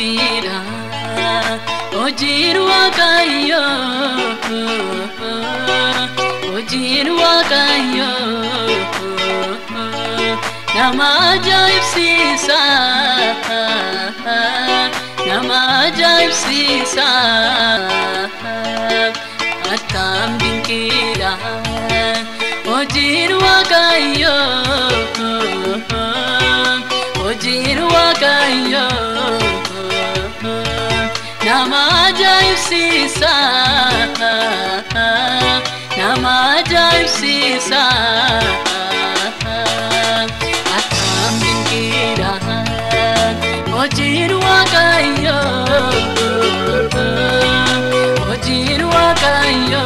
dinqidha hojiin Waaqayyo hojiin Waaqayyo nama ajaa'ibsiisa nama ajaa'ibsiisa attam dinqidha hojiin Waaqayyo hojiin Waaqayyo nama ajaa'ibsiisa nama ajaa'ibsiisa attam dinqidha hojiin Waaqayyo hojiin Waaqayyo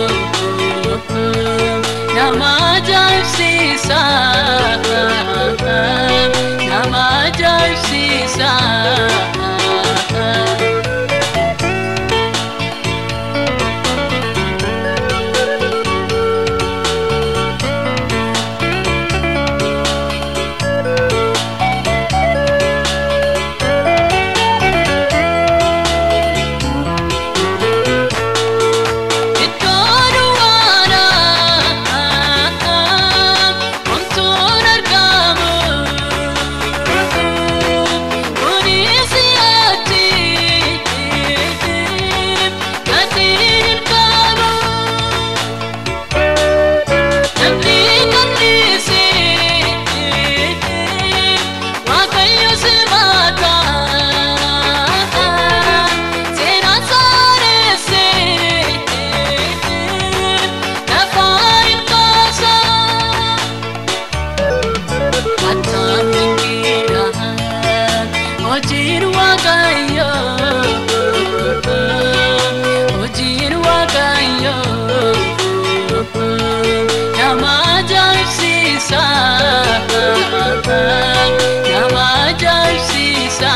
nama ajaa'ibsiisa nama ajaa'ibsiisa hojiin Waaqayyo hojiin Waaqayyo nama ajaa'ibsiisa nama ajaa'ibsiisa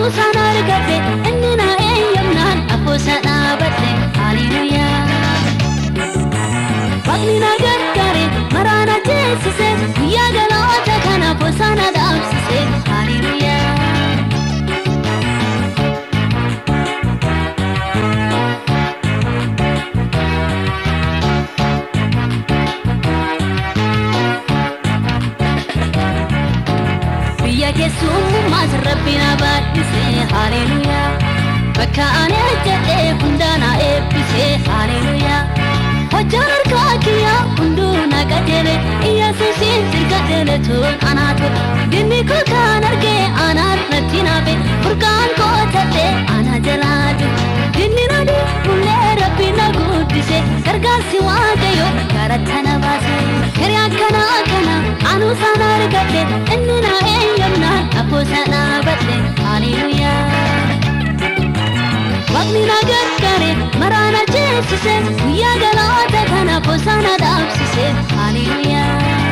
anu sana argate inni na eeyyamnaan afoo sana batte haleluyaa Waaqni na gargaare maraana jeessise guyyaa galaata kana afoo sana dhaabsise haleluyaa Kesummas Rabbina baadhise haleluyaa bakka ani ajjadhee hundaana eebbise haleluyaa hojjaan harkaa kiyyaa hunduu na qajeele Iyyesuusin sirgadheele tun anaa tole dinni koo kan argee anaan natti naafe furqaan koo tadhee ana jalaa jiru dinni na dhiibullee Rabbi na guddise gargaarsi Waaqayyoo garatti na baase hiree akkana anu sana argadhe inni na eeyyamnaan afoo sana batte haleluyaa Waaqni na gargaare maraana jeessise guyyaa galaata kana afoo sana dhaabsise haleluyaa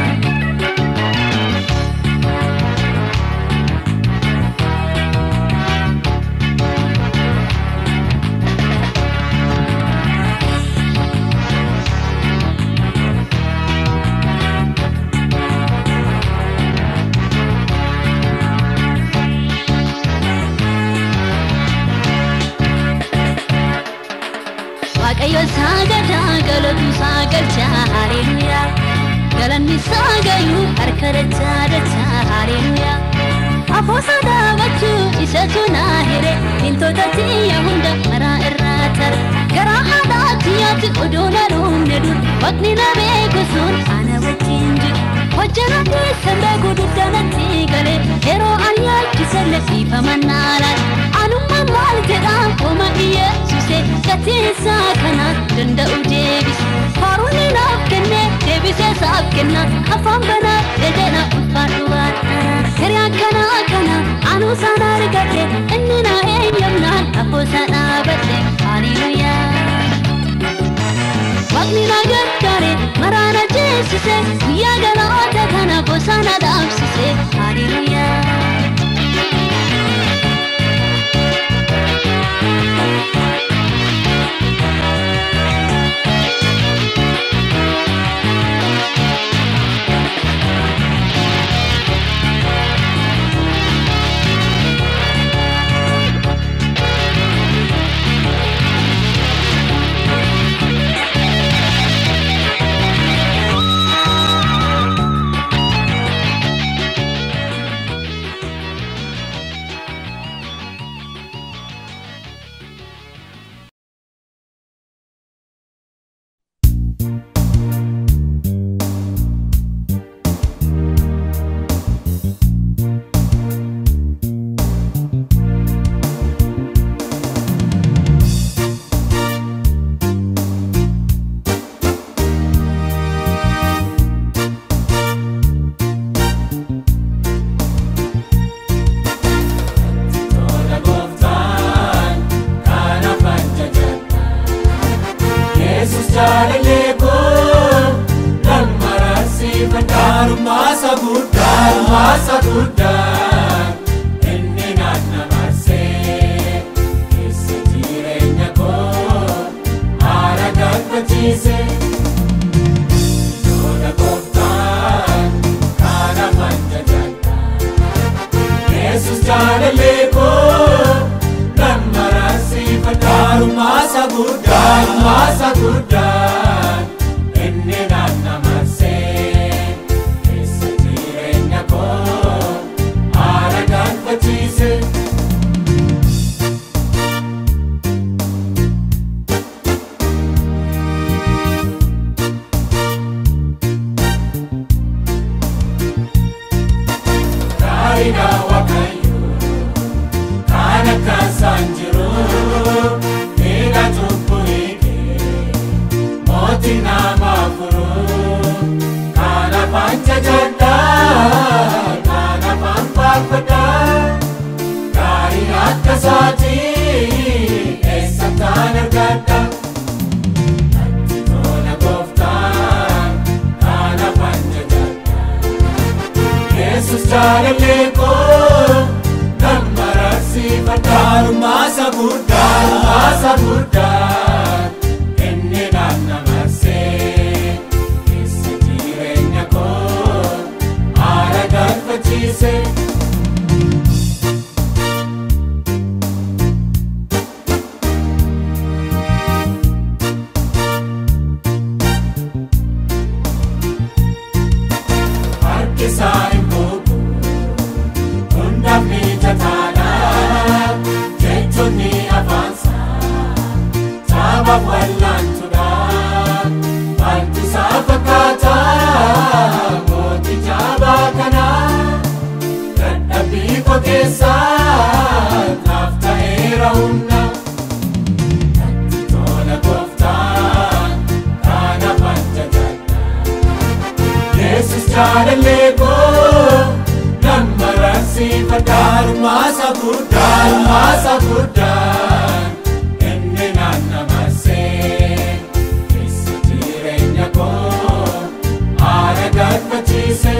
Waaqayyo sagada galatu sagalcha haleluyaa galanni sagayu harka dacha haleluyaa afoo sana bachu isatu na hire intota tiya hunda mara irratar gara haadatiyaati odoona dhumne dur Waaqni na beeku sun ana wajjin jiru hojjanatti sanda guddanatti gale yeroo ani yaachisalle siifamannaalaal anumma maal jedha homa Iyyesuuse gateessa kana danda'u deebise haaronni naaf kenne deebisee saaf kenna afaan banaa jedhena ulfaadhu baadhana hiree akkana anu sana argadhe inni na eeyyamnaan afoo sana batte haleluyaa Waaqni na gargaare maraana jeessise guyyaa galaata kana afoo sana dhaabsise haleluyaa Masa guddan inni nanna marse esa jireenya ko aragan facise Karina wakayu kana kasanjiru Motina mafuru kana panca janda kana pampakpada kari akasati esatan argata Atitona goftan kana panca janda Jesus jale leko namarasi narransifadhaan masa guddaan inni naanna marsee keessa jireenya koo aara galfachiise. Harkisaan bobu hundaaf mijataadha jechoonni afaansa saabaaf wal'aantuudha maaltu isaa fakkaata mootii jaabaa kana dadhabbii koo keessaa naaf ta'eera humna natti tola gooftaan kanaafan jajadha Yesus jaalallee koo nama narransifadhaan masa guddaan inni naanna marsee keessa jireenya koo aara galfachiise.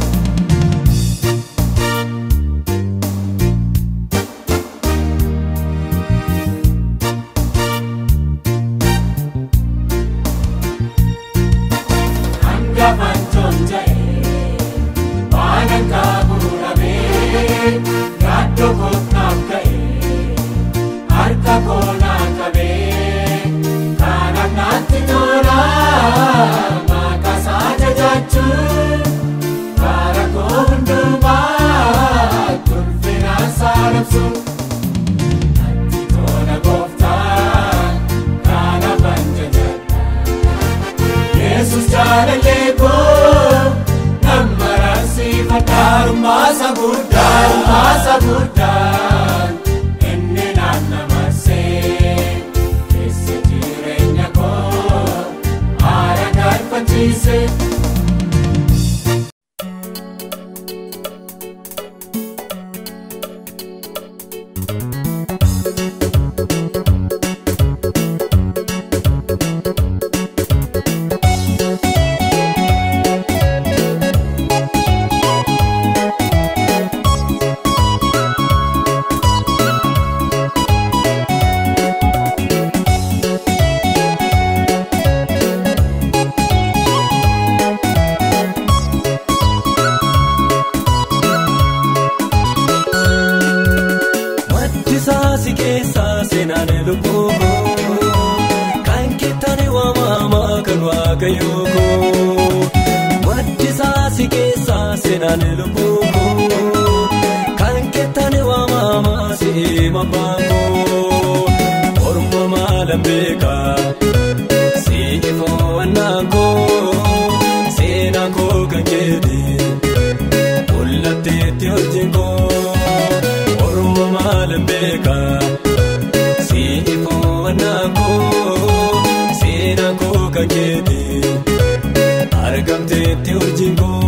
Hangafan tonja'ee waanan kabuudhamee yaaddoo kootnaaf ka'ee harka koo naa qabee kanaaf naatti tola maqaasaa jajachuun karaa koo hundumaa ulfinaan saalabsuun natti tola gooftaan kanaafan jajadha Yesus jaalallee koo nama narransifadhaan masa guddaan inni naanna marsee keessa jireenya koo aara galfachiise. Si keessa seenaan lubbuu kan kitani waamama kan waaqayyoo koo maddisaa si keessa seenaan lubbuu kan kitani waamama si mabbaan koo orma maalan beekaa si ifoowwannaan koo seenaan koo kan keeti mul'atteetti hojiin koo orma maalan beekaa si ifoowwannaan koo seenaan koo kan keeti argamteetti hojiin koo.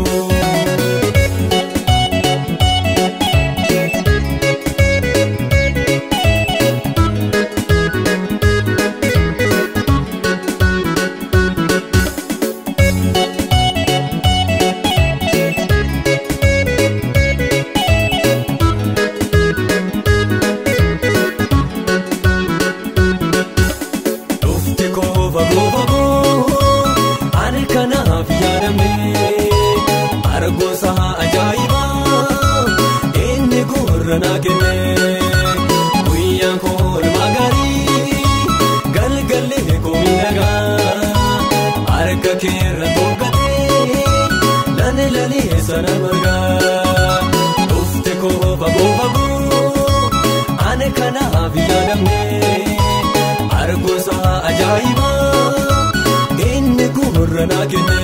Argosa ajaa'iba inni gurra kenne guyyaan koo magaarii galgalee koo miidhagaa harka keerra tolgatee lalee sana margaa dhufte koo fagoo ani kanaaf yaadamne argosa ajaa'iba inni gurra kenne.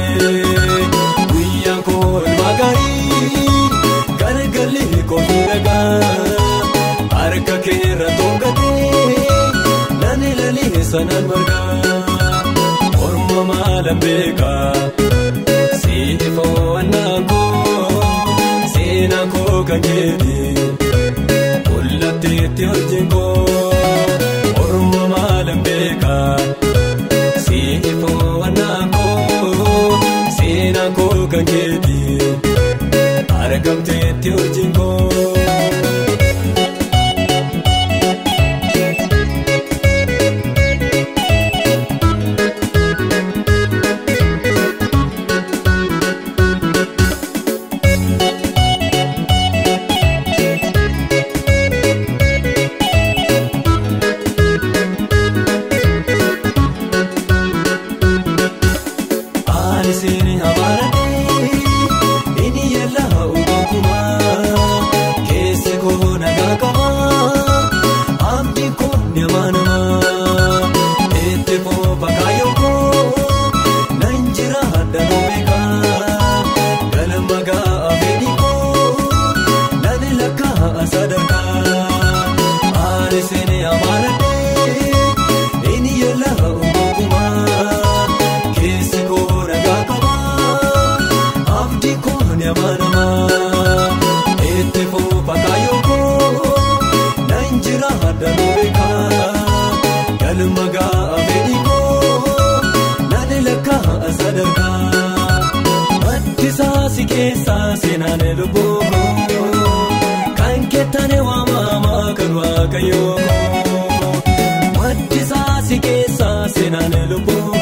Magaarii galgalee koo miidhagaa harka keerra tolgatee lalee sana margaa orma maalan beekaa si ifoowwannaan koo seenaan koo kan keeti mul'atteetti hojiin koo orma maalan beekaa si ifoowwannaan koo seenaan koo kan keeti argamteetti hojiin koo. waaqayyoo maddisaa si keessaa seenaan lubbuu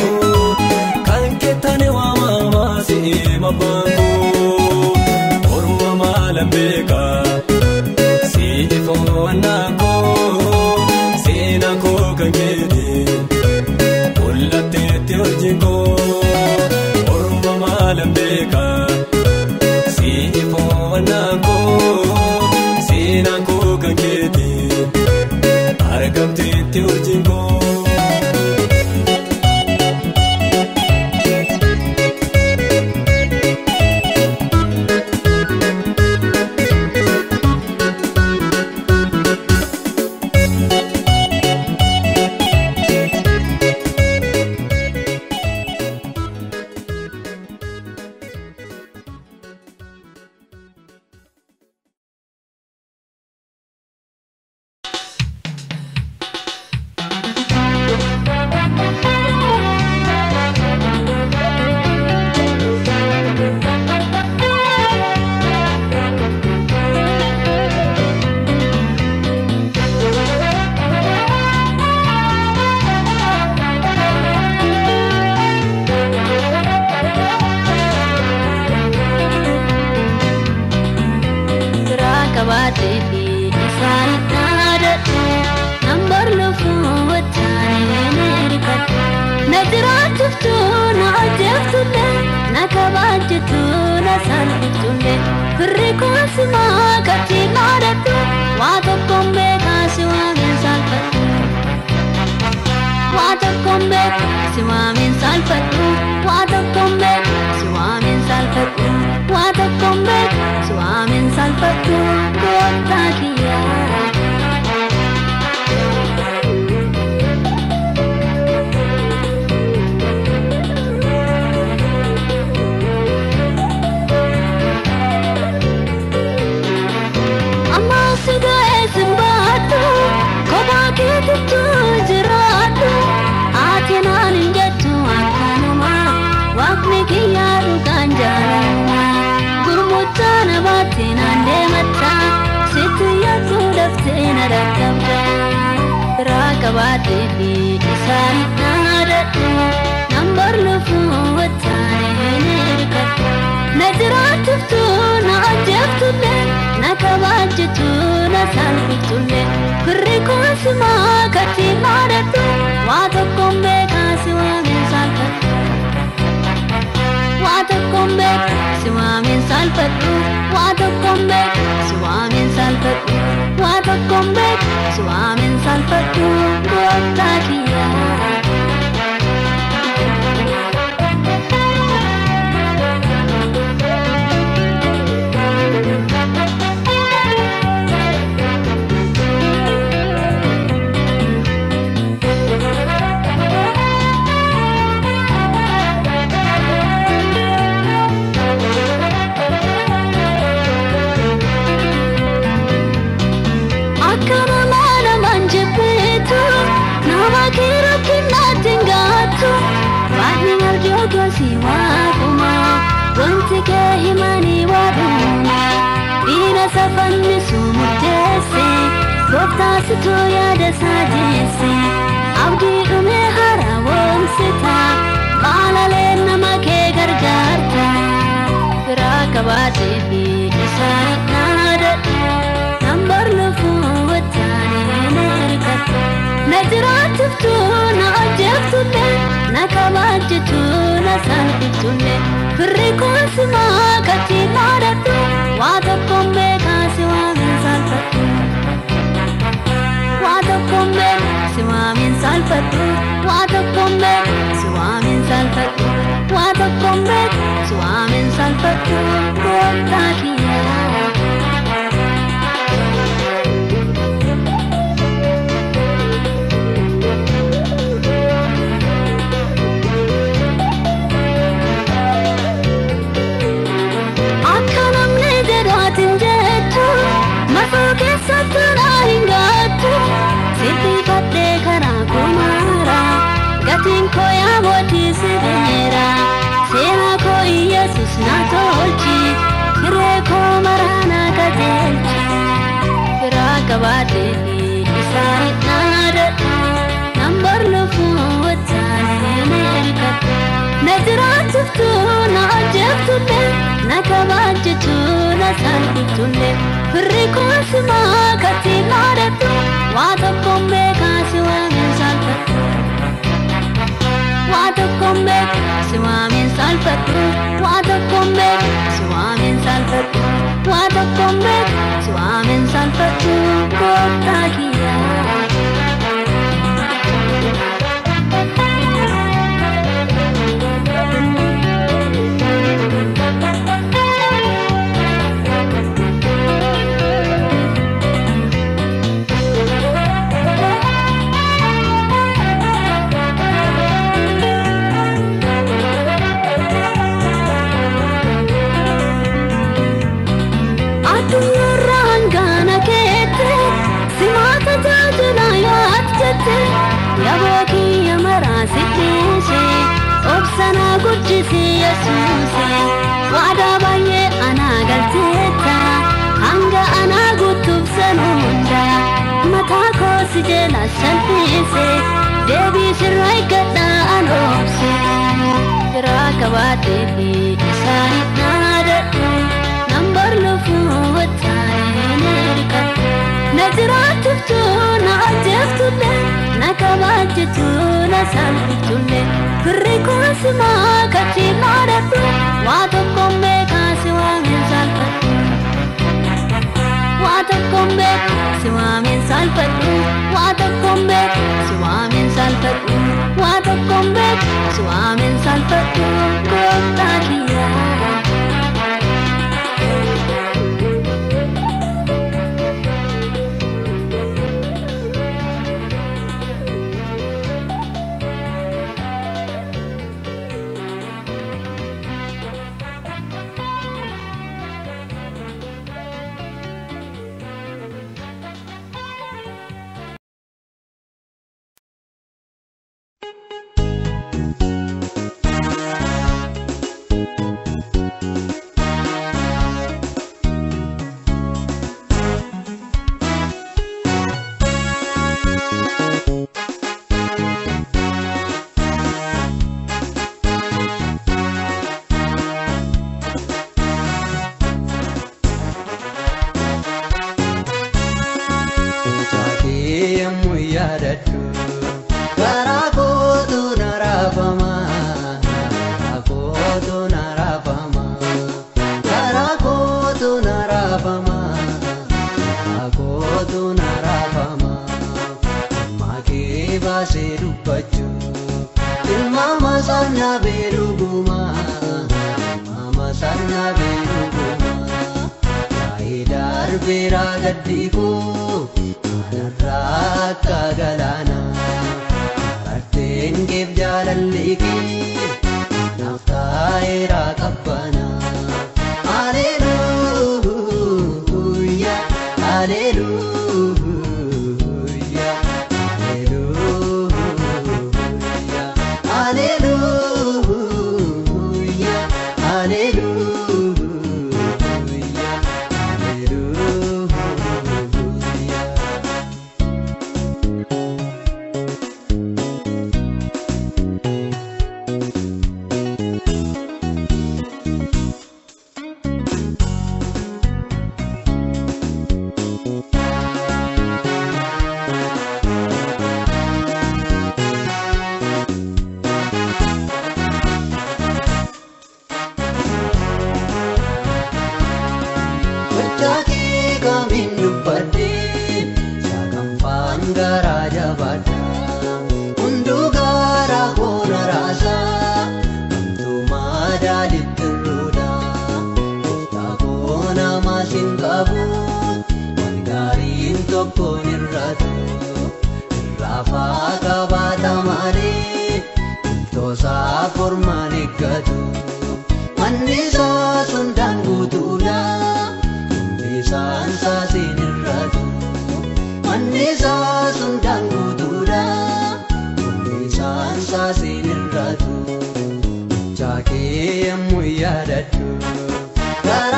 kan keettane waamamaa si mabaangoo orma maalan beekaa si ifoowwannaa koo seenaan koo kan keeti mul'atteetti hojii koo orma maalan beekaa si ifoowwannaa koo seenaan koo kan keeti argamteetti hojii koo. Sera ko Yesus na tolchi, kire ko isaanii naadadhu nambar lafuu wajjin hirkadhu na jiraachiftu na ajjeeftulle na kabaajjitu na salphiftulle firri koosimaa katti naadadhu waa tokkoon beekaa si waamin salphadhu waa tokkoon beekaa si waamin salphadhu waa tokkoon beekaa si waamin salphadhu waa tokkoon beekaa si waamin salphadhu gooftaa kiyyaa. Yabooki yamaraa siddise obsana guddisi yesuuse waadaa baay'ee anaa galteetta hanga anaa guutuuf san hunda mataa koo si jala salphise deebii sirraa eeggadhaa an obse firaa qabaatee fi isaanii naadadhu nambar lafuu wajjin hirkadhu na jiraachiftu na ajjeeftulle na kabaajjitu na salphiftulle firri koosimaa katti naadadhu waa tokkoon beekaa si waamin salphadhu waa tokkoon beekaa si waamin salphadhu waa tokkoon beekaa si waamin salphadhu waa tokkoon beekaa si waamin salphadhu gooftaa kiyyaa.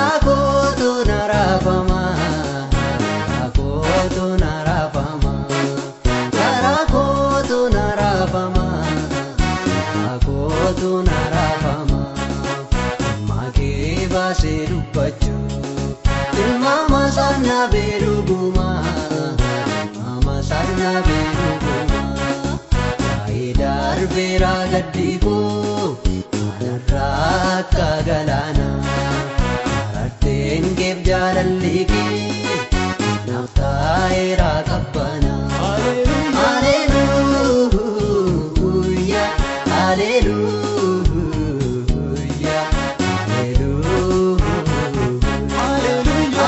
Kootu na raafama. darbeera gaddiikoo anarraa akka galaana ararteen keef jaalalli kee naaf taa'eera qabbana. Haleluuyaa haleluuyaa haleluuyaa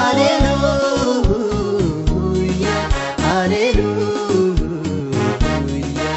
haleluuyaa haleluuyaa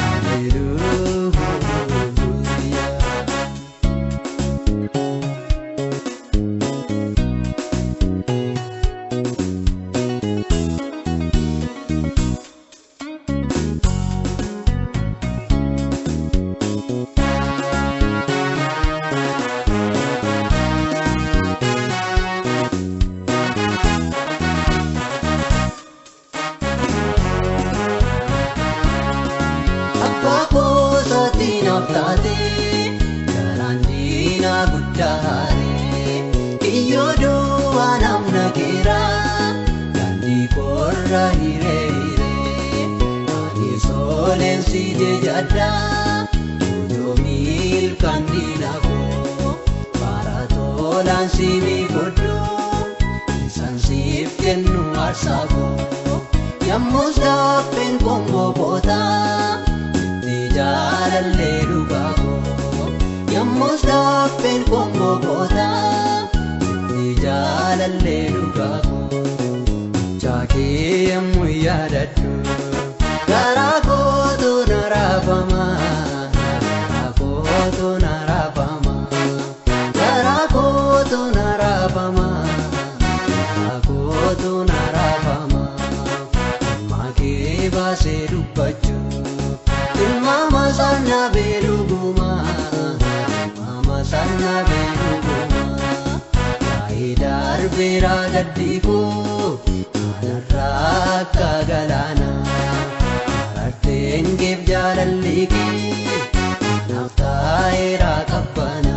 garaan diinaa guddaaree iyyooduu waan amna keeraa gandii korra hireeree ani sooleensi jejaddaa yoo miilkaan diinaa koo bara tolaan siimii godhuu isaan siif kennu aarsaa koo yommus daabbeen komboo bootaa jaalallee dhugaa koo yommus daabbeen komboo bootaa jaalallee dhugaa koo jaakee yemmuu yaadadhu garaa kootu na raafama garaa kootu na raafama garaa kootu na raafama garaa kootu na raafama maakee baasee dubbachuu Mama sana beruguma, mama sana beruguma. Kaidar bera gaddiku, anarraa akka galaana. Ararteen keef jaalalli kee naaf taa'eera qabbana.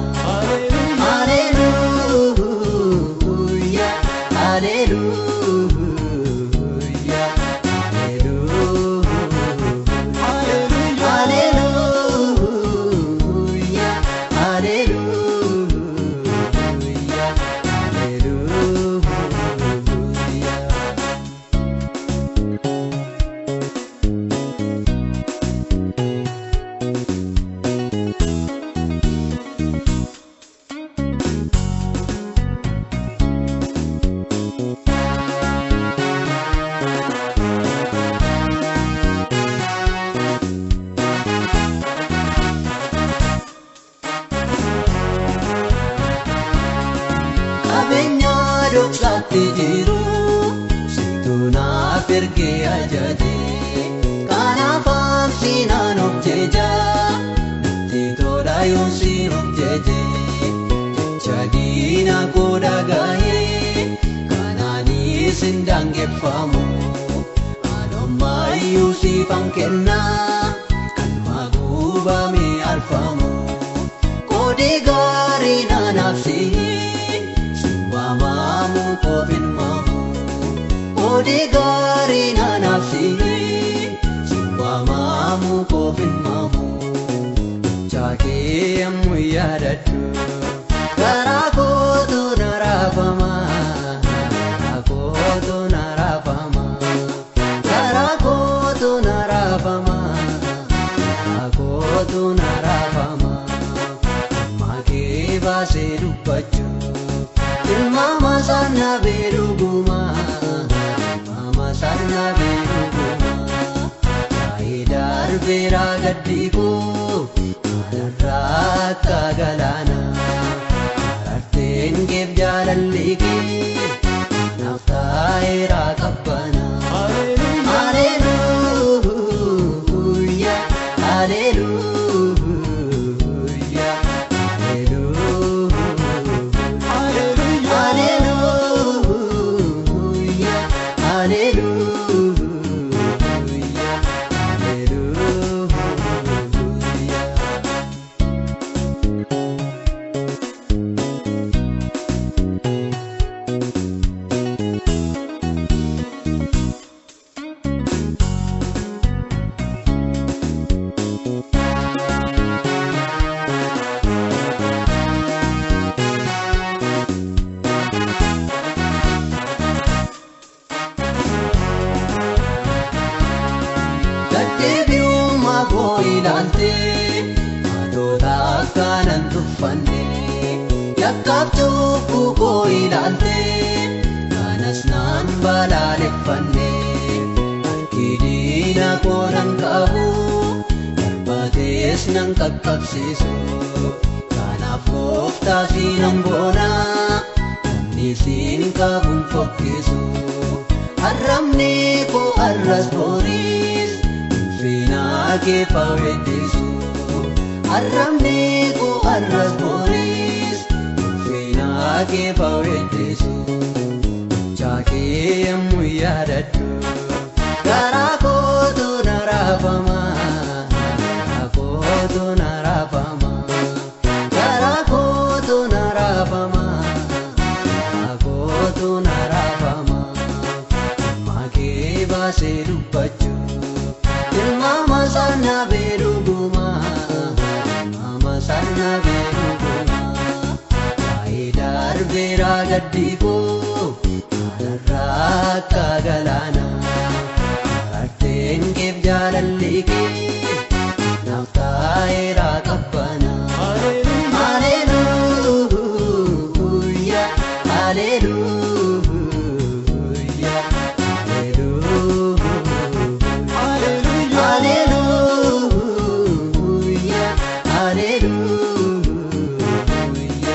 Haleluuyaa haleluuyaa haleluuyaa. Hallelujah, dhoksaatti jiru situ naaf ergee ajaje kanaaf absinaan of jeja natti tola yoon siin of jeje jecha diina koo dhagahee kanaanis hin daangeffamu anumaayyuu siifan kennaa kan maguubame arfamu koodii gaarii naanaaf sihi Mamamu kofin mamu, odi gari na nafsi. Mamamu kofin mamu, jake amu yadadu. Karako tu narafama, karako tu narafama, karako tu narafama, karako tu narafama. Mage base rupachu. Mama sana beruguma, mama sana beruguma. Kaidar bera gaddiku, anarraa akka galaana. Ararteen keef jaalalli kee naaf taa'eera qabbana. Haleluuyaa, haleluuyaa, haleluuyaa. Hallelujah, hallelujah. ilaalte Matoota akkanan tuffanne Yakkaaf cubbuu koo ilaalte Kanas naan balaaleffanne Harki diina koo nan qabu Darbaatees nan qaqqabsiisu Kanaaf gooftaa siinan boona Namni siin qabuun fokkisu Arrabni koo arras boriis Ulfinaa kee fawweeddisu Arrabni koo arras boriis Ulfinaa kee fawweeddisu Chaakee yemmuu yaadadhu Garaa kootu na raafama Garaa kootu na raafama Garaa kootu na raafama Garaa kootu na raafama Makee baasee dubbachuu Ilmaama sana beeluguma Ilmaama sana beeluguma Waa'ee darbeera gaddikoo Alarraa akka galaana Ararteen keef jaalalli kee Naaf taa'eera qabbana Haleluuyaa Haleluuyaa Haleluuyaa Haleluuyaa Haleluuyaa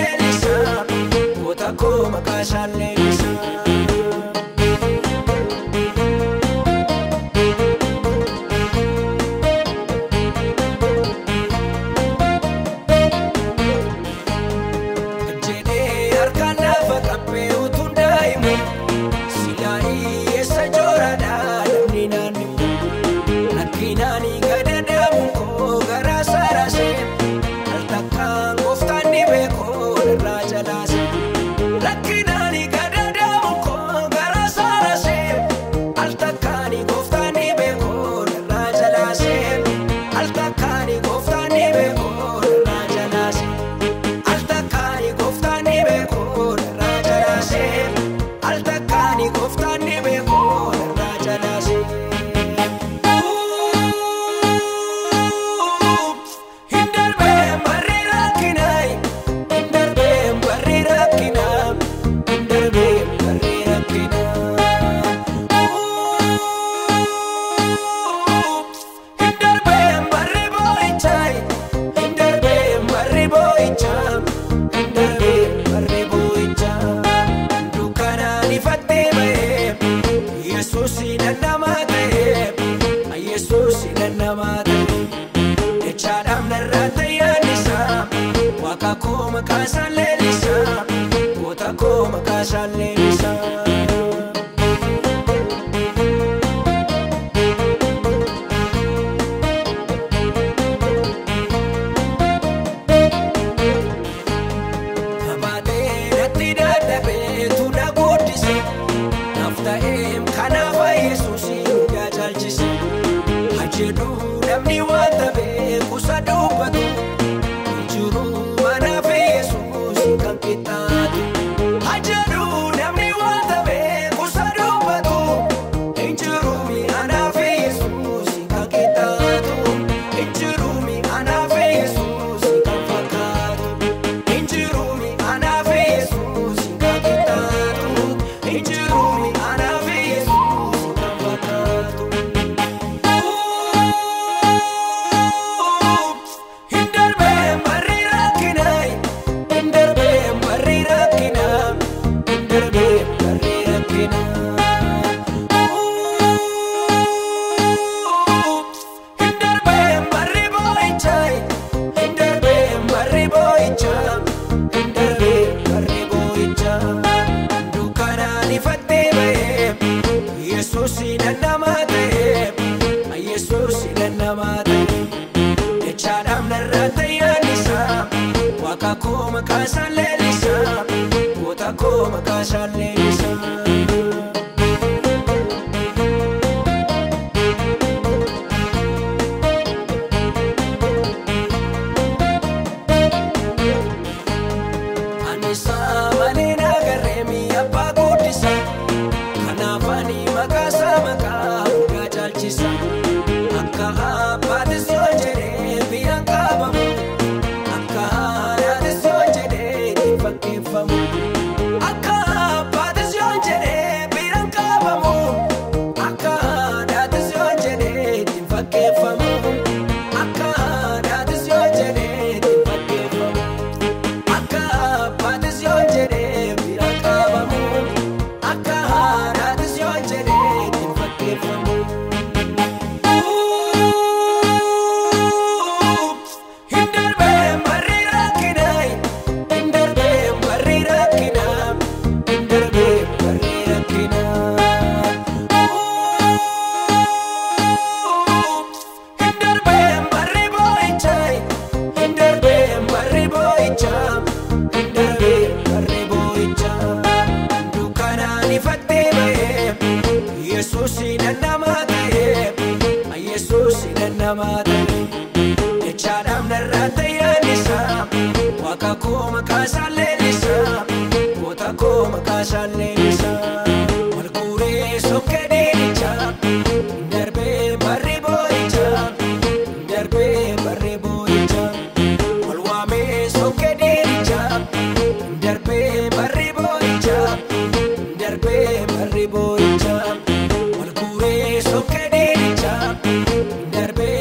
leellisa goota koo maqaa isaa leellisa.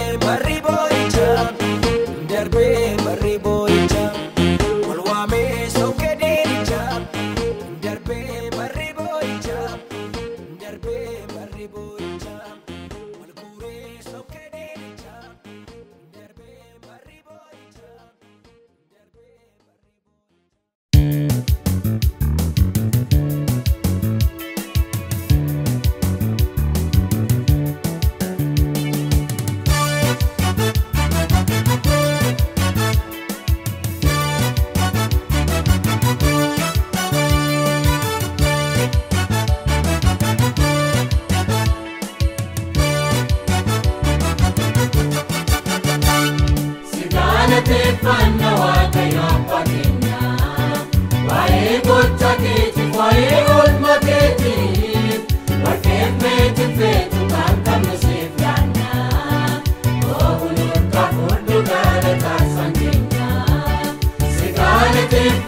Darbe barri boicha, walwame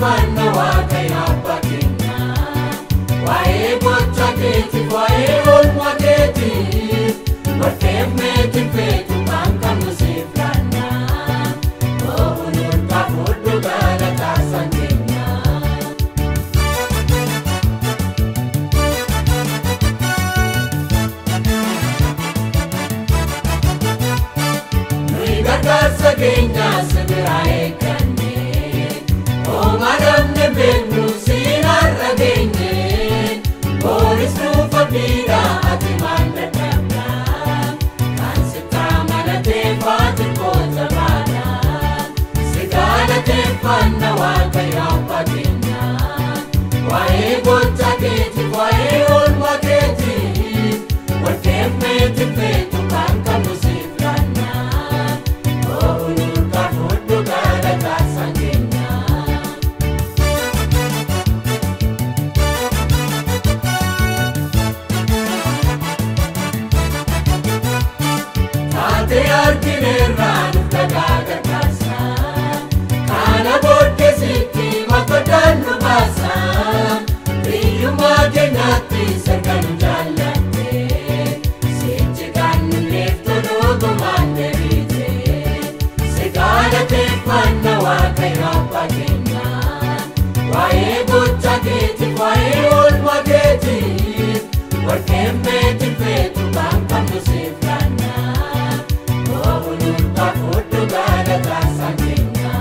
galateeffanna Waaqayyo Abbaa keenya. Waa'ee gocha keetiif waa'ee oolmaa keetiif walqeemmeetiin feetu kan qabnu siif laanna. Oolurka fudhu galataa san keenya. Nuyi gargaarsa keenya sibiraa eegganne. Oomadamne beeknu siin har'a geenye. Boris nuufa biidha ati maal dadhabda. Kan sitaa malateeffaati koota baadha. Si galateeffanna Waaqayyo Abbaa keenya. Waa'ee gocha keetiif waa'ee oolmaa keetiif walqeemmeetiin feetu kan qabnu siif laanna. Oolurka fudhu galataa san keenya. Taate argineerraa nuuf dhagaa gargaarsa. Kana booddee sitti makotaan nu baasa. Biyyummaa keenyatti sirna nu jaallatte. Sichi kan nu leeftu dhugumaan deebite. Si galateeffanna Waaqayyo Abbaa keenya. Waa'ee gocha keetiif waa'ee oolmaa keetiif walqeemmeetiin feetu kan qabnu siif laanna. Oolurka fudhu galataa san keenya.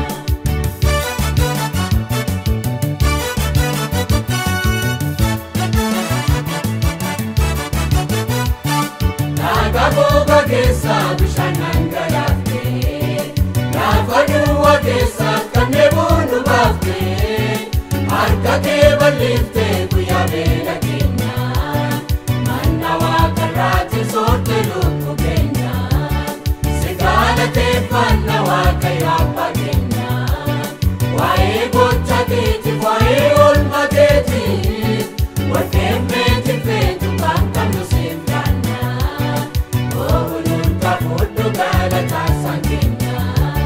Laga goga keessa bishaan dhangalaafte. Lafa duwwaa keessa kan dheebuu nu baafte. Harka kee bal'ifte guyyaa beela keenya. Manna Waaqarraatiin soorte lubbuu keenya. Si galateeffanna Waaqayyo Abbaa keenya. Waa'ee gocha keetiif waa'ee oolmaa keetiif walqeemmeetiin feetu kan qabnu siif laanna. Oolurka fudhu galataa san keenya.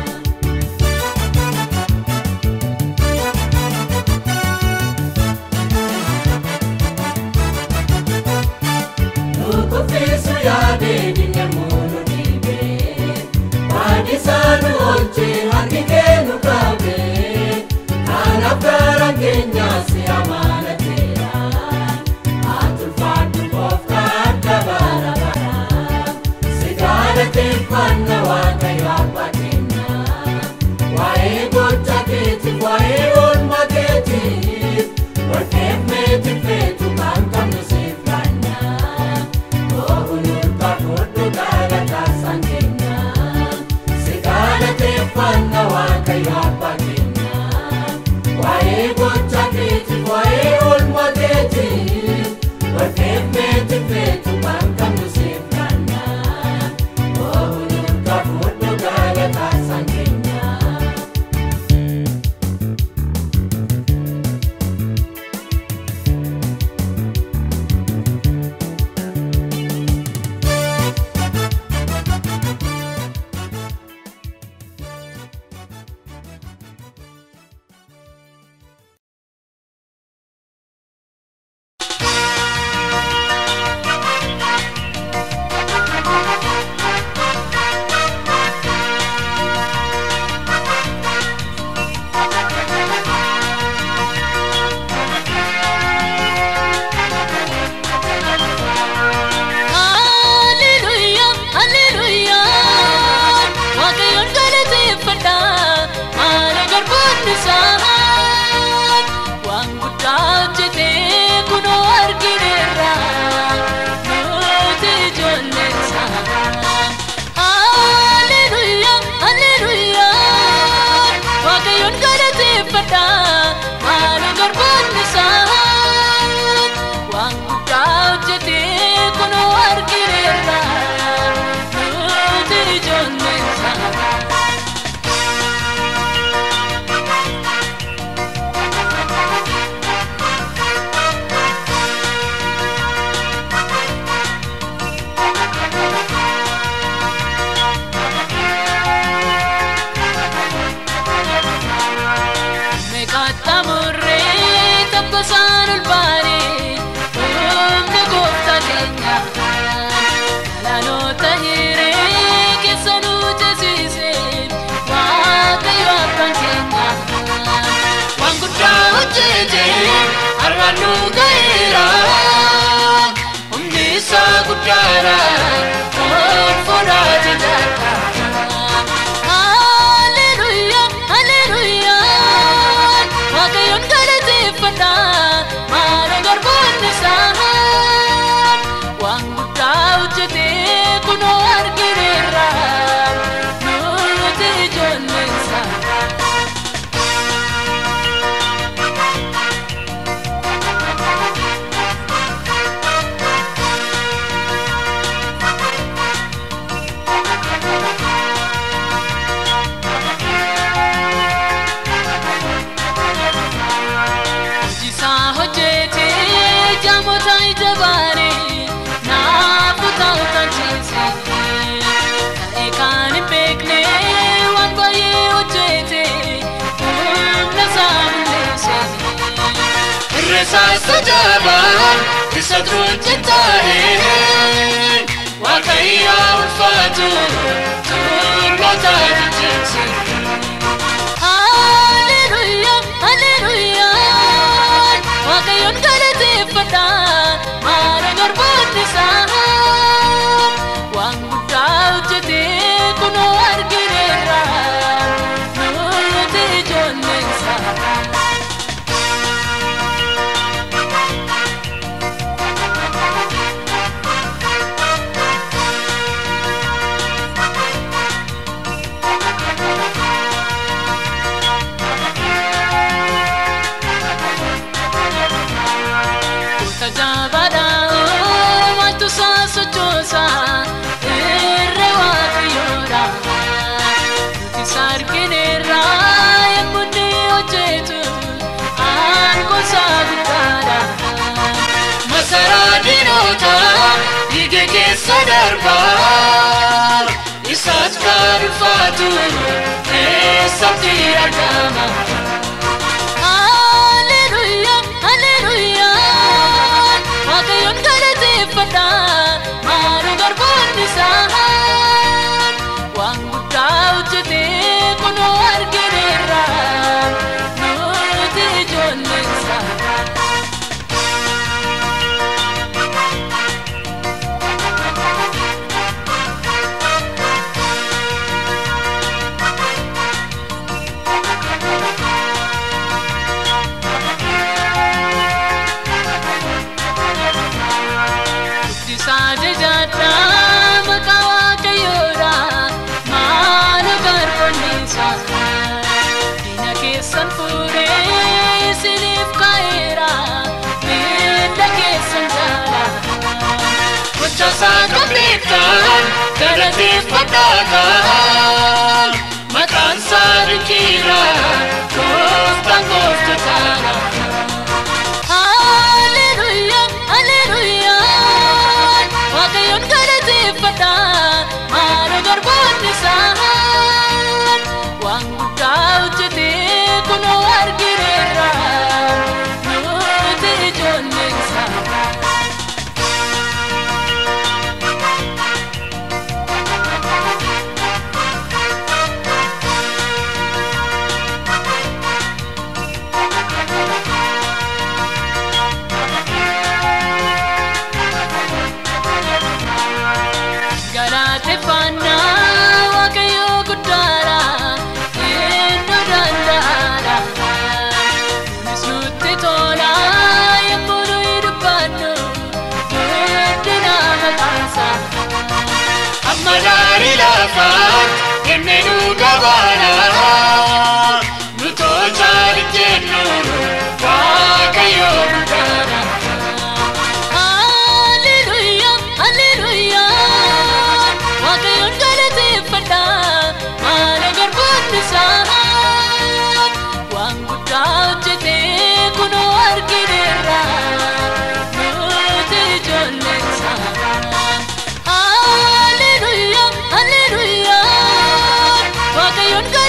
Nukufisu yaadee dinne mulu dhiibe. Waadisaa nu oolche harki kee nu qaabe. Kanaaf garaa keenya si amaanateera. Atulfaadhu Gooftaa adda bara bara. Si galateeffanna Waaqayyo Abbaa keenya. Waa'ee gocha keetiif waa'ee oolmaa keetiif walqeemmeetiin feetu kan qabnu siif laanna. Oolurka fudhu galataa san keenya. Si galateeffanna Waaqayyo Abbaa keenya. Waa'ee gocha keetiif waa'ee oolmaa keetiif walqeemmeetiin feetu kan qabnu siif laanna. Oolurka fudhu galataa san keenya. murre tabbasan ulbare umna gofta kenya lano tahire kesanu jesise waaqayyo abbaan kenya waan guddaa hojjete arranu gaira humni isaa guddaadha fodhaate jaata Sajaban bisa tercintai Wakaya ulfatu Turlota dicinsi Haleluya, haleluya Wakayun kalati pada Mara garbon nisahan Wang utau jati kuno argirera Nuruti jonensa Sadarbar Isat karfatu Sabti agama Haleluya, haleluya Wakayun kalati pada Maru garbon nisahan Wang utau jati kuno argirera Nuruti jonensa Saka pitan, karatif patakan Makan sari kira, kostang kostutana Haleluya, haleluya Wakayun karatif patan Mara garbon nisahan Wang utau jati kuno argirera Nuruti jonensa Dari lafaz Kemenu gabana Nuto cari jenu Wakayo budana Haleluya, haleluya Wakayun kalati pada Mana garbon nisahan Wang utau jati kuno argirera Nuti jonensa Haleluya, wakayun ka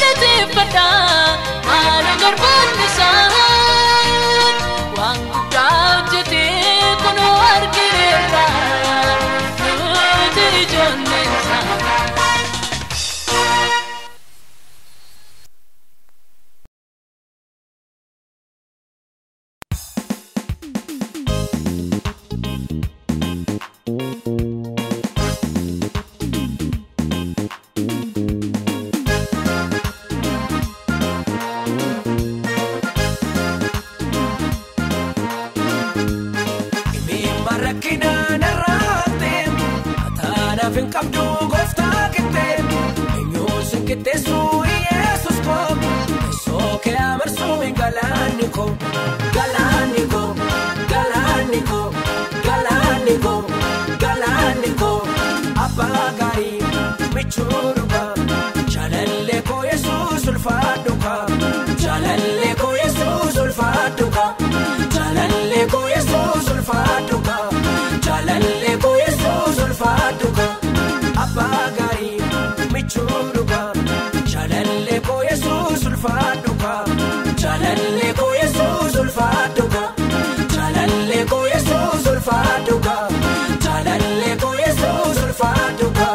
Galaniko, Galaniko, Galaniko, Galaniko, Galaniko, Abagari, Michuruba, Chalaleko Jesus Ulfaduka, Chalaleko Jesus Ulfaduka, Chalaleko Jesus Ulfaduka, Chalaleko Jesus Ulfaduka, Abagari, Michuruba, Chalaleko Jesus Ulfaduka, Chalaleko Jesus Ulfaduka, Chalaleko Jesus Ulfaduka, Chalaleko Jesus Ulfaduka.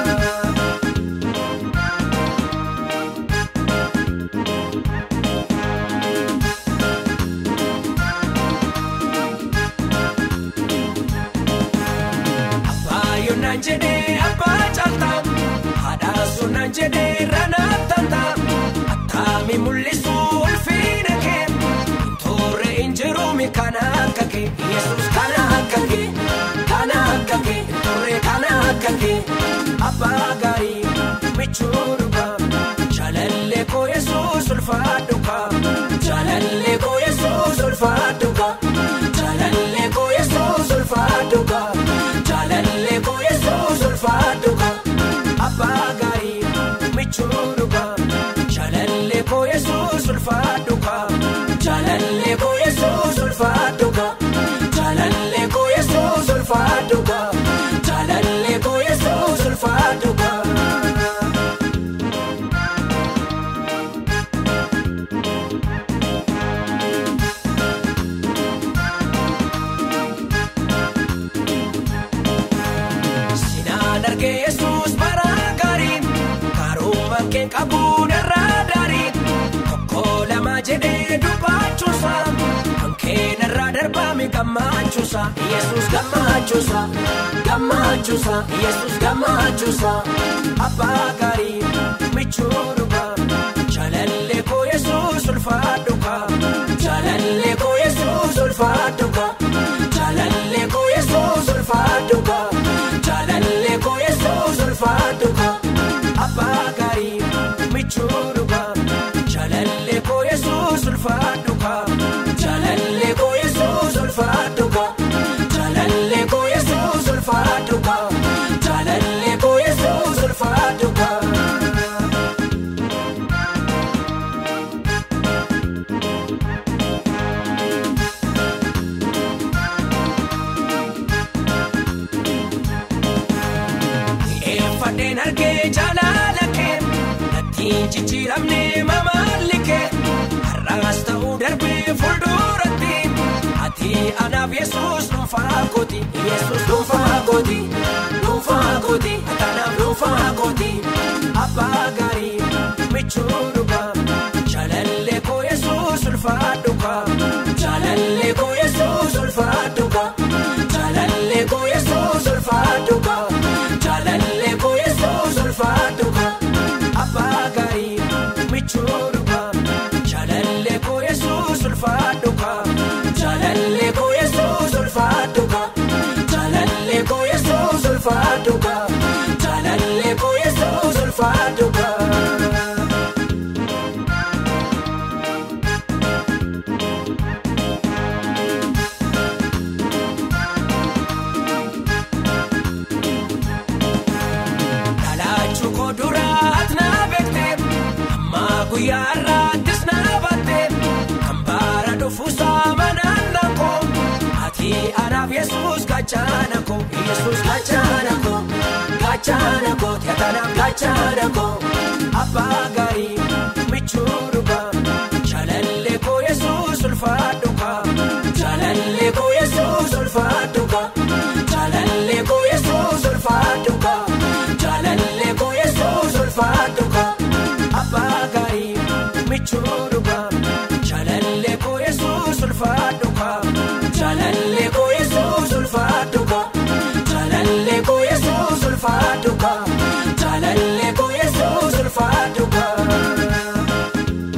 Nanjede apa chalta hada sunanjede ranatanta atami mullisu ulfinake tore injurumi kana kake Jesus kana kake tore kana kake apagari michuruba chalalle ko Jesus ulfaduka chalalle ko Jesus ulfaduka chalalle ko Jesus ulfaduka chalalle ko Jesus ulfaduka apagari michuruba chalalle ko Jesus ulfaduka chalalle ko Jesus ulfaduka chalalle ko Jesus ulfaduka chalalle ko Jesus ulfaduka. Jesus baragari karuma ken kabuna radari kokola majede dupachusa ken radar bami kamachusa Jesus kamachusa Jesus kamachusa apagari michuruba chalalle ko Jesus ulfaduka chalalle ko Jesus ulfaduka chalalle ko Jesus ulfaduka chalalle ko Jesus ulfaduka apagari michuruba chalalle ko Jesus ulfaduka chalalle ko Jesus ulfaduka chalalle ko Jesus ulfaduka chalalle ko Jesus ulfaduka. Narke jalalake natiin chichiramne mamalike harrasta udarbe fuldurati ati anab Jesus lumfagoti Jesus lumfagoti atanab lumfagoti apagari michuruba chalalle ko Jesus ulfaduka chalalle ko Jesus ulfaduka chalalle ko Jesus ulfaduka chalalle ko Jesus ulfaduka apagari michuruba chalalle ko Jesus ulfaduka chalalle ko Jesus ulfaduka chalalle ko Jesus ulfaduka chalalle ko Jesus ulfaduka. Guyarra tisnabate kambara dofusa mananako ati anab Jesus gachanako Jesus gachanako tiatanab gachanako apagari michuruba chalalle ko Jesus ulfaduka chalalle ko Jesus ulfaduka chalalle ko Jesus ulfaduka chalalle ko Jesus ulfaduka apagari michuruba chalalle ko Jesus ulfaduka chalalle ko Jesus ulfaduka chalalle ko Jesus ulfaduka chalalle ko Jesus ulfaduka.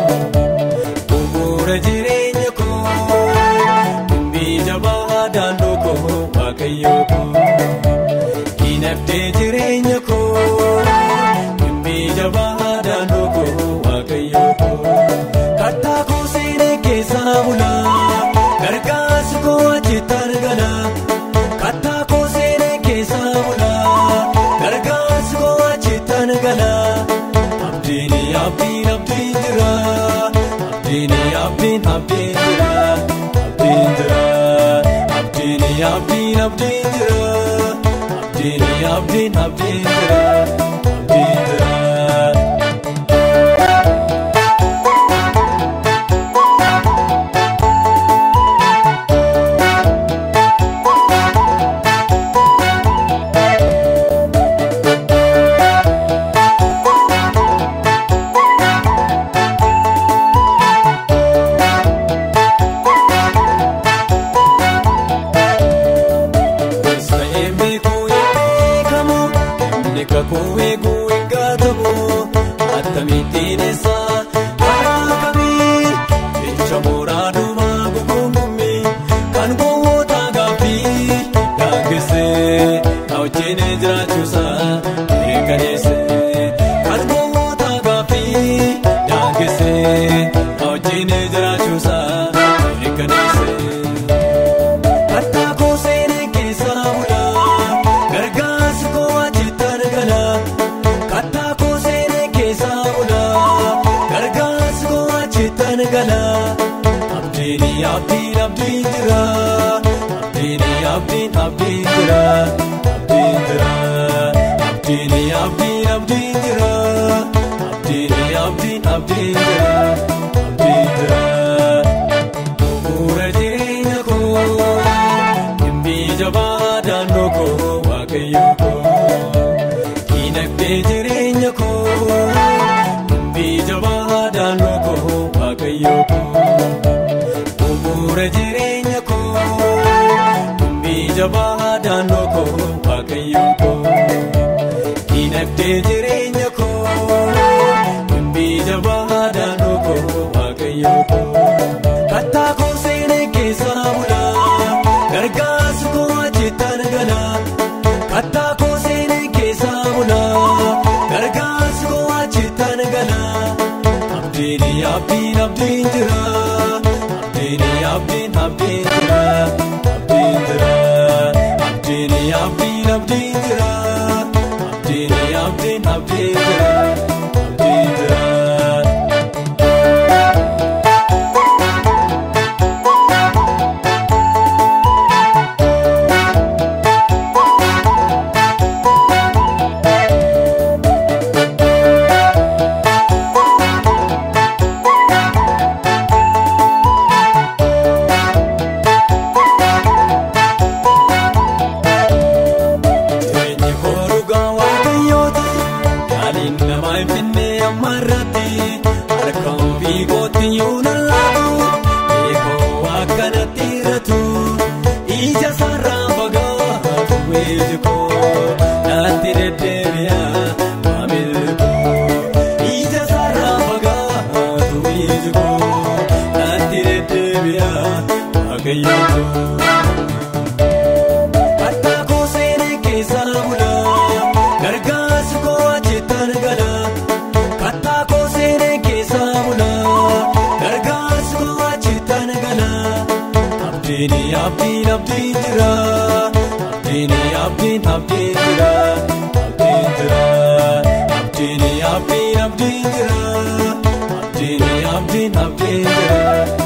bu'uura jireenya koo dubbii jabaa daandoo koo waaqayyo koo dinagdee jireenya koo dubbii jabaa daandoo koo waaqayyo koo kattaa koo seenee keessaa bulaa gargaarsi koo achitti argala kattaa koo seenee keessaa bulaa gargaarsi koo achitti argala abdiin jira abdiin jira abdiin jira abdiin jira abdiin jira abdiin jira bu'uura jireenya koo dubbii jabaa daandoo koo waaqayyo koo dinagdee jireenya koo dubbii jabaa daandoo koo waaqayyo koo bu'uura jireenya koo dubbii jabaa daandoo koo waaqayyo koo dinagdee jireenya koo dubbii jabaa daandoo koo waaqayyo koo kattaa koo seenee keessaa bulaa gargaarsi koo achitti argala kattaa koo seenee keessaa bulaa gargaarsi koo achitti argala abdiin jira abdiin jira abdiin jira abdiin jira abdiin jira abdiin jira abdiin jira kattaa koo seenee keessaa bulaa gargaarsi koo achitti argala kattaa koo seenee keessaa bulaa gargaarsi koo achitti argala abdiin jira abdiin jira abdiin jira abdiin jira abdiin jira abdiin jira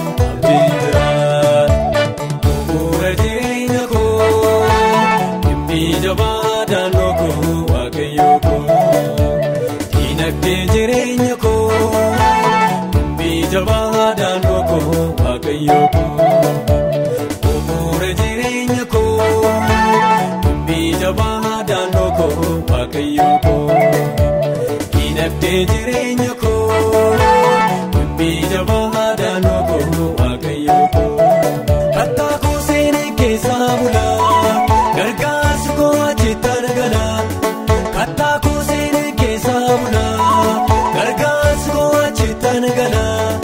bu'uura jireenya koo dubbii jabaa daandoo koo waaqayyo koo dinagdee jireenya koo dubbii jabaa daandoo koo waaqayyo koo bu'uura jireenya koo dubbii jabaa daandoo koo waaqayyo koo dinagdee jireenya koo dubbii jabaa daandoo koo waaqayyo koo kattaa koo seenee keessaa bulaa gargaarsi koo achitti argala kattaa koo seenee keessaa bulaa gargaarsi koo achitti argala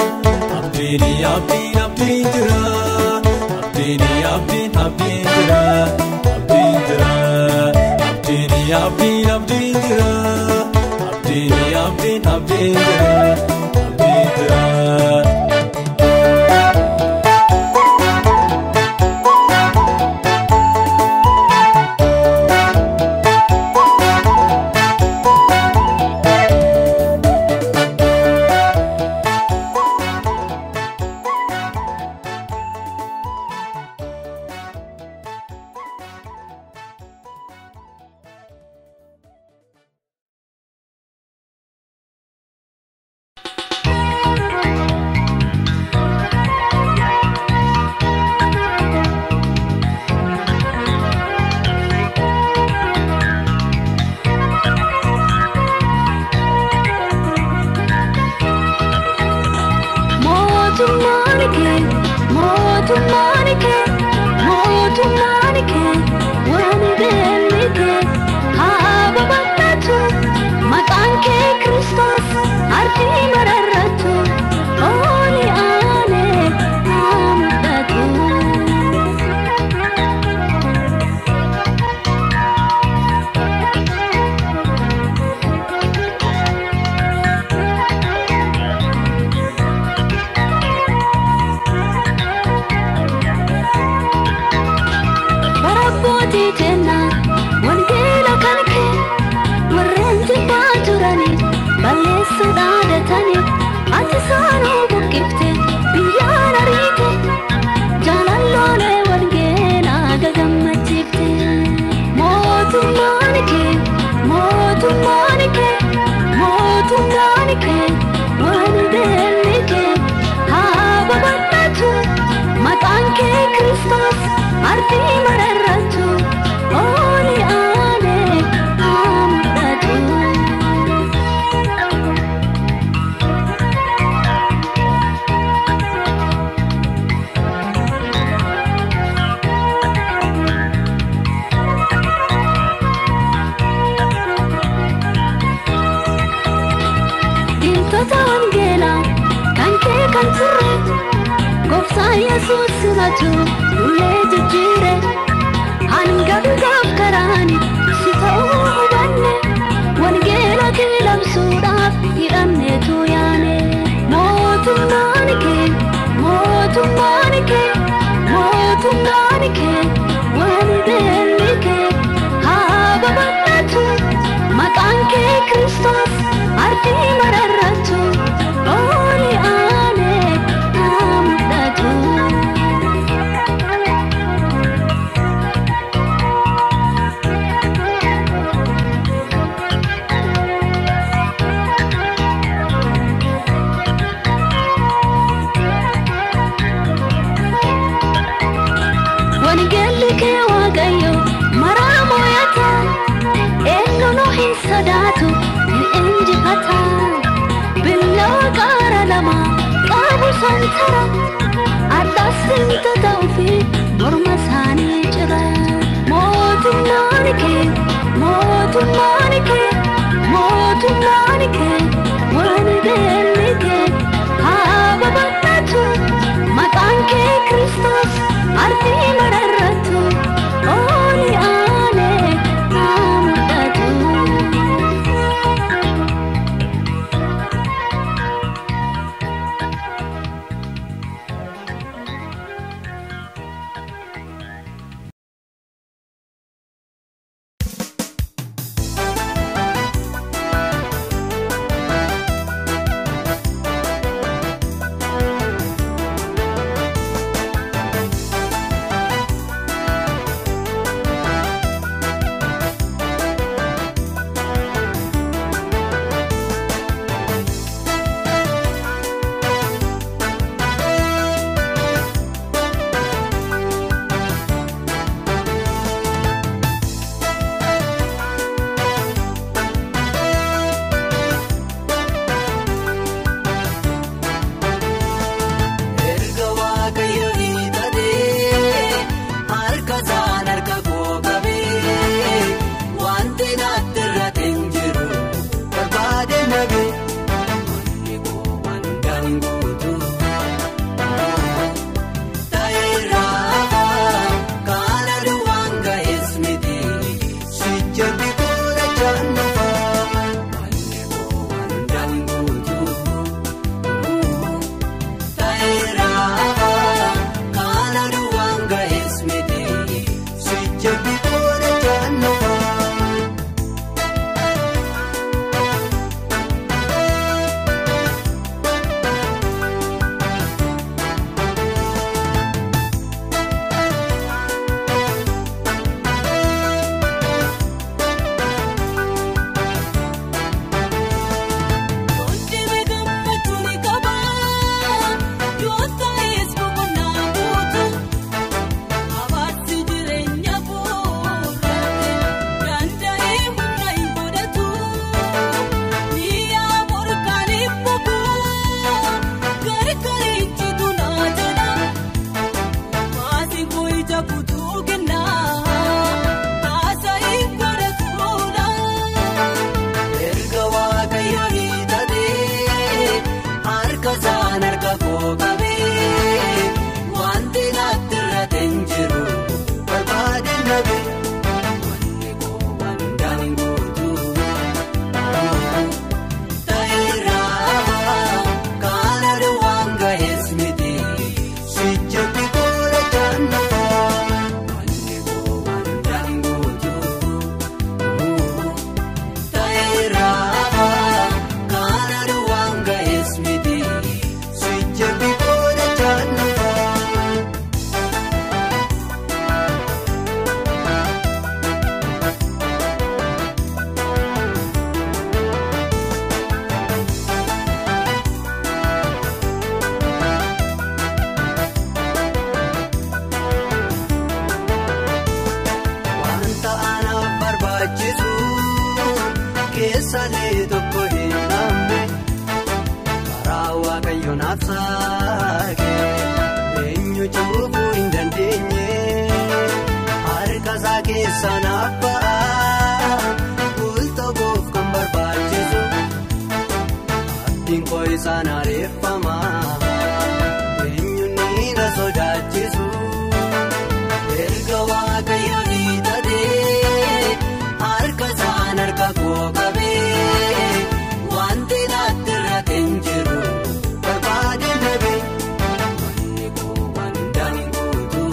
kaake eenyu cuufuu hin dandeenye harka isaa keessa naaf ba'a bultoof kan barbaachisu abdiin koo isaan areeffama eenyu ni na sodaachisu erga waaqayyo dhiitadee harka isaan harka koo qabee wanti naatti irratti hin jiru barbaade dhabe manni koo wandaan guutu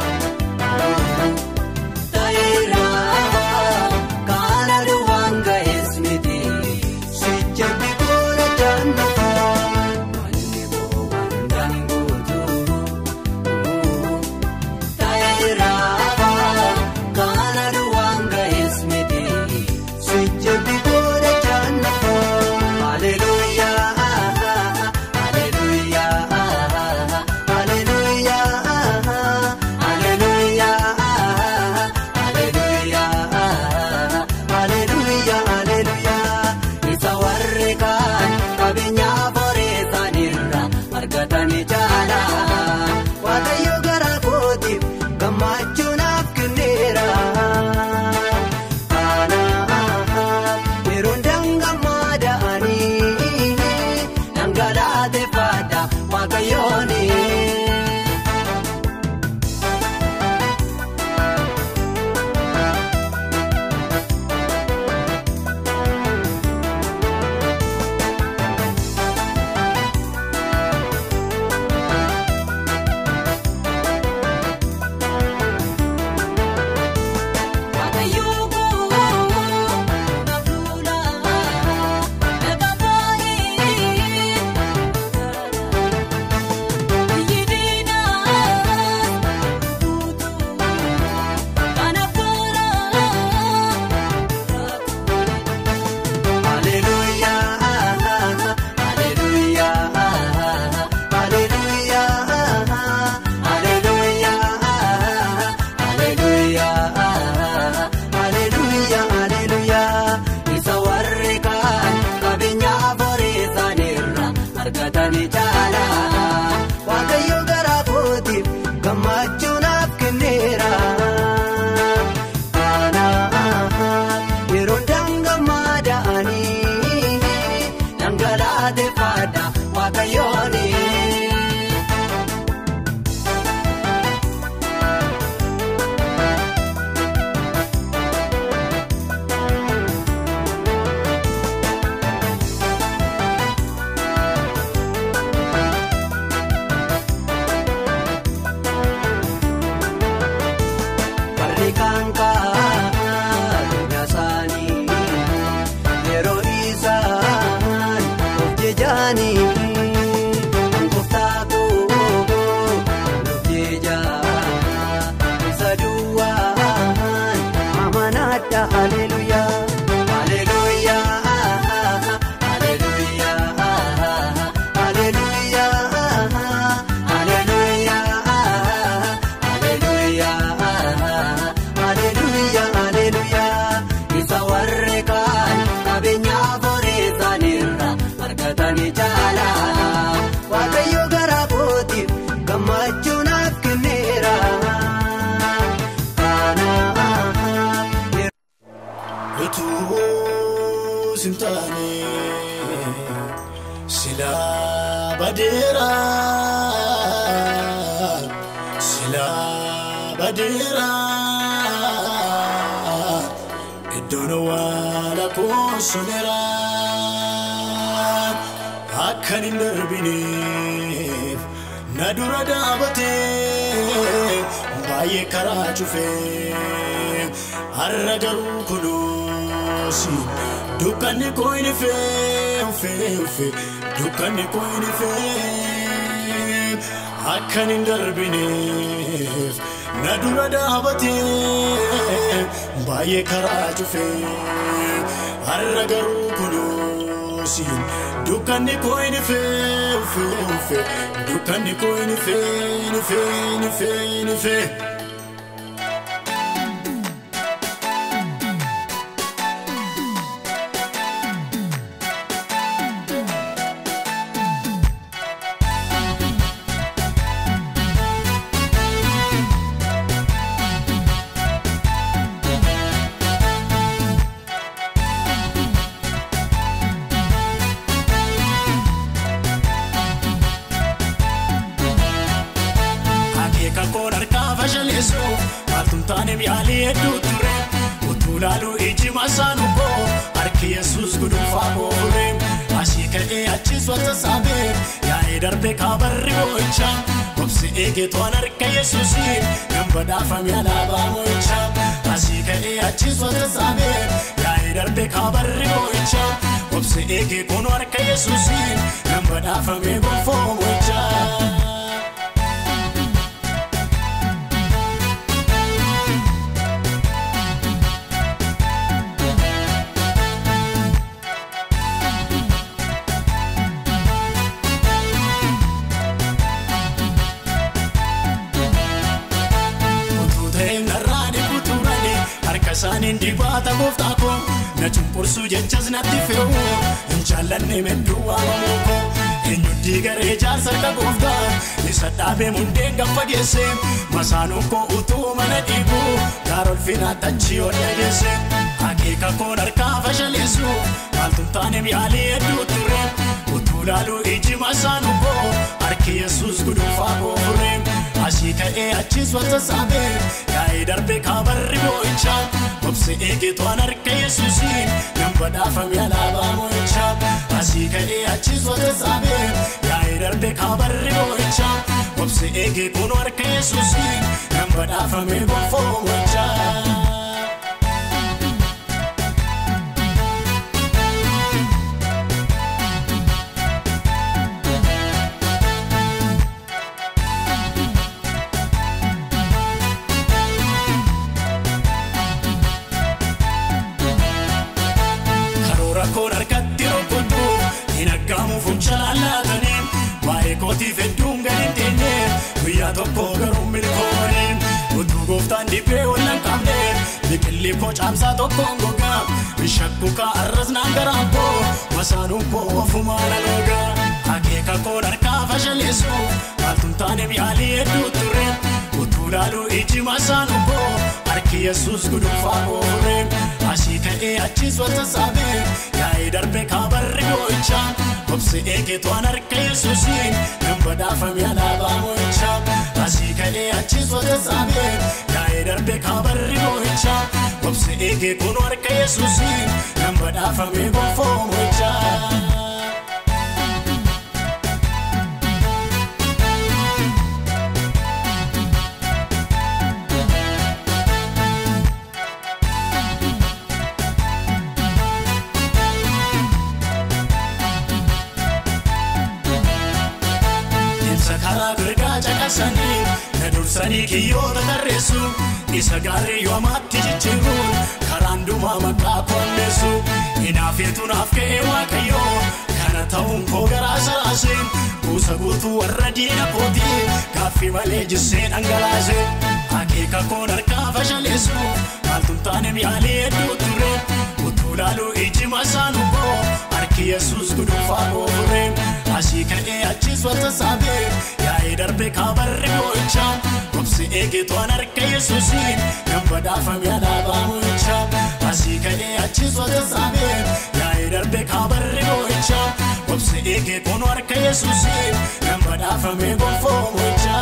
ta'eera kaana duwwaan ga'es miti sichaabi koora jaannafa manni koo wandaan guutu ta'eera kaana duwwaan ga'es miti sichaabi koora jaannafa. Akkanin darbineef na dura dhaabatee baay'ee karaa cufee har'a garuu kunuunsi dukkanni koo hin fee dukkanni koo hin fee akkanin darbineef na dura dhaabatee baay'ee karaa cufee har'a garuu kunuunsi dukkanni koo hin fee dukkanni koo hin fee. yaalii hedduu ture utuu laaluu iji masaanu koo harki Yesuus gudunfaa boore asii ka'ee achis wanta saabee yaa'ee darbe kaabarri boo'icha obsi eegee to'an harka Yesuusiin nan badhaafame alaabaa moo'icha asii ka'ee achis wanta saabee yaa'ee darbe kaabarri boo'icha obsi eegee kono harka Yesuusiin nan badhaafame gonfoo moo'icha. Sanin dibata goftako na chumpursu jechas natti fe'u injallanne medduwa mamoko enyuddi garee jaarsa gofta isa dhaabe mundeen gaffa geesse masaanuu koo utuu mana dhiibu gaarol finaatachi ol dhageesse akeeka koon harkaa fashaleessu maaltu taane yaalii hedduu ture utuu laaluu iji masaanuu koo harki Yesuus gudunfaa boore asii ka'ee achis wanta saabee yaa'ee darbe kaabarri boo'icha obsi eegee to'an harka Yesuusiin nan badhaafame alaabaa moo'icha asii ka'ee achis wanta saabee yaa'ee darbe kaabarri boo'icha obsi eegee kono harka Yesuusiin nan badhaafame gonfoo moo'icha. Kooti fedduun gadi teenye guyyaa tokko garuu milkoone utuu gooftaan dhibbee wallan qabne biqilli koo caamsaa tokkoon gogaa bishakku kaarras naan garaan koo masaanuun koo ofumaan aloogaa akeeka koon harkaa fashaleessu maaltu taane yaalii hedduu ture utuu laaluu iji masaanuu koo harki Yesuus gudunfaa boore asii ka'ee achis wanta saabee yaa'ee darbe kaabarri boo'icha obsi eegee to'an harka Yesuusiin nan badhaafame alaabaa moo'icha asii ka'ee achis wanta saabee yaa'ee darbe kaabarri boo'icha obsi eegee kono harka Yesuusiin nan badhaafame gonfoo moo'icha. Na dursanii kiyyoota tarreessu isa gaarii yoo amatti jijjiiruun karaan dhumaa maqaa konneessu hinaafeetu naaf ka'ee waaqayyoo kana ta'uun koo garaa saraaseen buusa guutuu warra diina kootii gaaffii malee jissee dhangalaase akeeka koon harkaa fashaleessu maaltu taane yaalii hedduu ture utuu laaluu iji masaanuu koo harki Yesuus gudunfaa boore asii ka'ee achis wanta saabee yaa'ee darbe kaabarri boo'icha obsi eegee to'an harka Yesuusiin nan badhaafame alaabaa moo'icha asii ka'ee achis wanta saabee yaa'ee darbe kaabarri boo'icha obsi eegee kono harka Yesuusiin nan badhaafame gonfoo moo'icha.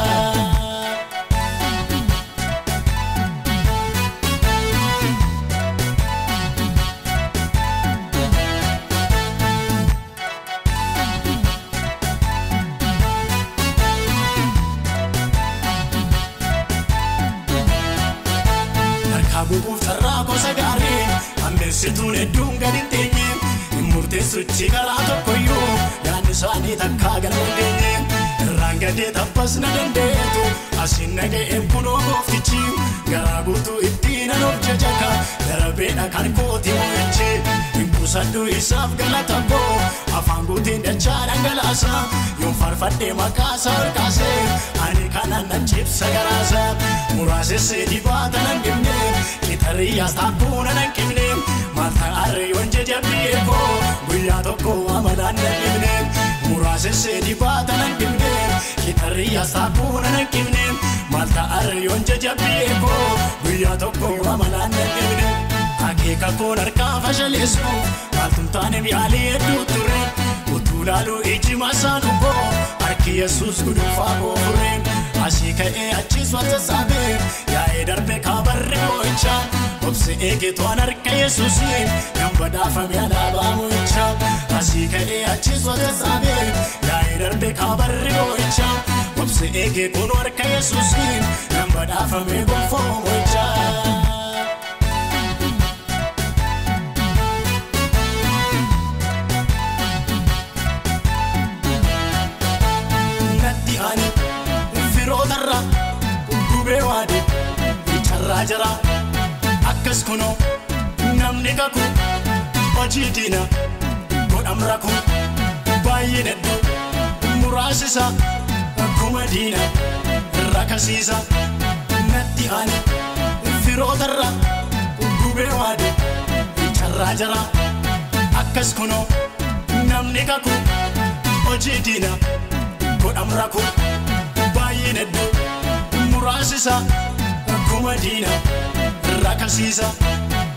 Bubuuf carraa gosa gaarii ammeessituun hedduun gadi teenye murteessuchi karaa tokkoyyuu yaadni isaanii takkaa galma geenye irraan gadee tabbas na dandeetu asiin naga'een kunoo gooftichi garaa guutuu ittiin an of jajaka darabeedha kan kooti moo'ichi himbuusadhu isaaf galata koo afaan guutiin dachaa dhangalaasa yoon farfadhee maqaa isaa harkaase ani kanan nan cibsa garaasa muraasessee dibaata nan dhibne Kitariyaas taakkuuna nan qibne maalta arreeyoon jajabbii koo guyyaa tokko amalaan nan dhibne muraasessee dibaata nan dhibne Kitariyaas taakkuuna nan qibne maalta arreeyoon jajabbii koo guyyaa tokko amalaan nan dhibne akeeka koon harkaa fashaleessu maaltu taane yaalii hedduu ture utuu laaluu iji masaanuu koo harki Yesuus gudunfaa boore asii ka'ee achis wata saabee yaa'ee darbe kaabarri moo'icha obsi eege to'an harka Yesuusiin kan badhaafame alaabaa moo'icha asii ka'ee achis wata saabee yaa'ee darbe kaabarri moo'icha obsi eege kun harka Yesuusiin kan badhaafame gonfoo moo'icha. Firotarra gubee waade carraa jira akkas kunoo namni kaku hojii diina godham raku baay'ee hedduu muraasisa akkuma diina rakasiisa natti ani firotarra gubee waade carraa jira akkas kunoo namni kaku hojii diina godham raku baay'ee hedduu muraasisa akkuma diina rakasiisa